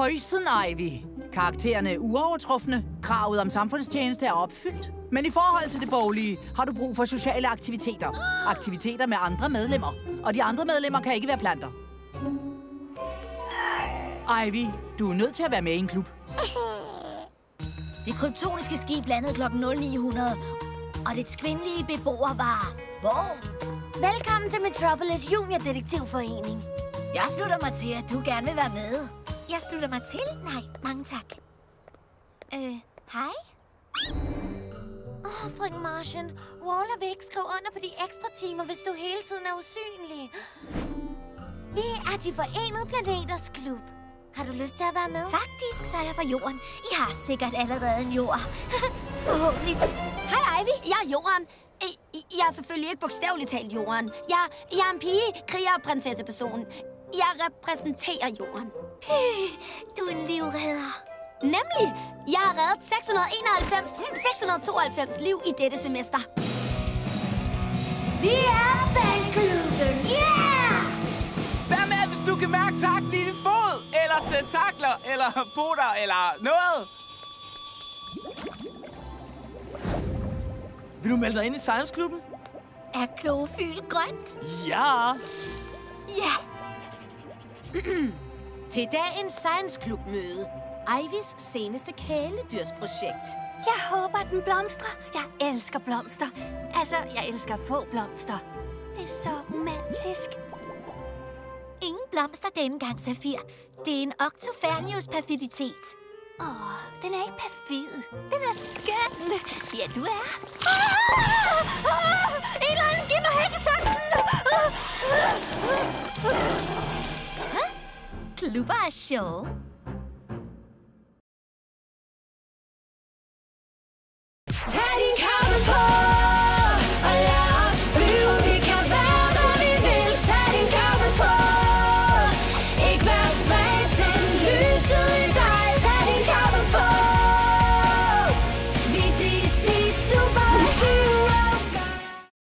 Røjsen, Ivy. Karaktererne er uovertrufne. Kravet om samfundstjeneste er opfyldt. Men i forhold til det boglige har du brug for sociale aktiviteter. Aktiviteter med andre medlemmer. Og de andre medlemmer kan ikke være planter. Ivy, du er nødt til at være med i en klub. Det kryptoniske skib landede kl. 0900, og dets kvindelige beboere var... Hvor? Velkommen til Metropolis Junior Detektivforening. Jeg slutter mig til, at du gerne vil være med. Jeg slutter mig til? Nej, mange tak. Hej? Frøken Martian, Waller vil ikke skrive under på de ekstra timer, hvis du hele tiden er usynlig. Vi er de forenede planeters klub. Har du lyst til at være med? Faktisk, så er jeg fra jorden. I har sikkert allerede en jord. Forhåbentlig. Hej, Ivy. Jeg er jorden. Jeg er selvfølgelig ikke bogstaveligt talt jorden. Jeg er en pige, kriger og prinsesseperson. Jeg repræsenterer jorden. Du er en livredder. Nemlig. Jeg har reddet 692 liv i dette semester. Vi er Bandklubben. Yeah! Hvad med, hvis du kan mærke takten i din fod? Eller tentakler? Eller poter? Eller noget? Vil du melde dig ind i Science-klubben? Er klorofyl grønt? Ja. Ja. Til dagens Science Club-møde. Ivys seneste kæledyrsprojekt. Jeg håber, den blomstrer. Jeg elsker blomster. Altså, jeg elsker at få blomster. Det er så romantisk. Ingen blomster denne gang, Safir. Det er en Octofernius perfiditet. Den er ikke perfid. Den er skøn. Ja, du er. En eller anden, giv mig hækkesaksen! Klubber er sjov.